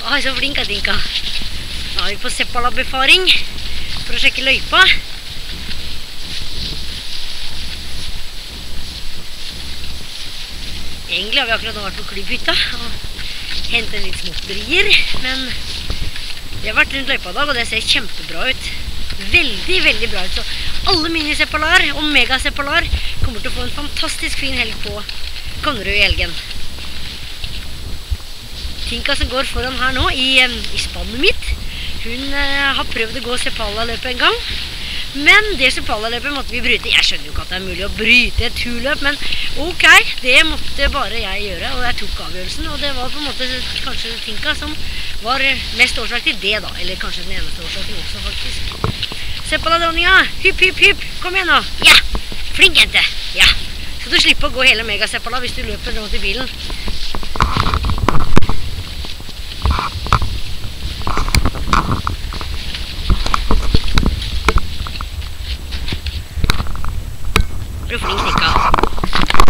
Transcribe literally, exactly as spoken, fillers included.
Ai, så flink er Tinka. Da er vi på Seppala-befaring for å sjekke løypa. Egentlig har vi akkurat nå vært på klubbhytta og hentet litt småtterier, men vi har vært rundt løypa i dag, og det ser kjempebra ut. Veldig, veldig bra ut. Så alle mini-seppalar og mega-seppalar kommer til å få en fantastisk fin helg på Konnerud i helgen. Tinka som går foran her nå i, i spannet mitt, hun eh, har prøvd å gå Seppala-løpet en gang. Men det Seppala-løpet måtte vi bryte. Jeg skjønner jo ikke at det er mulig å bryte et turløp, men ok, det måtte bare jeg gjøre, og jeg tok avgjørelsen. Og det var på en måte kanskje Tinka som var mest årsak til det da, eller kanskje den eneste årsaken også faktisk. Seppala-dronninga, hypp, hypp, hypp, kom igjen nå. Ja, flink jente. Ja, skal du slippe å gå hele Mega-Seppala hvis du løper nå til bilen. Du er flink, Tinka.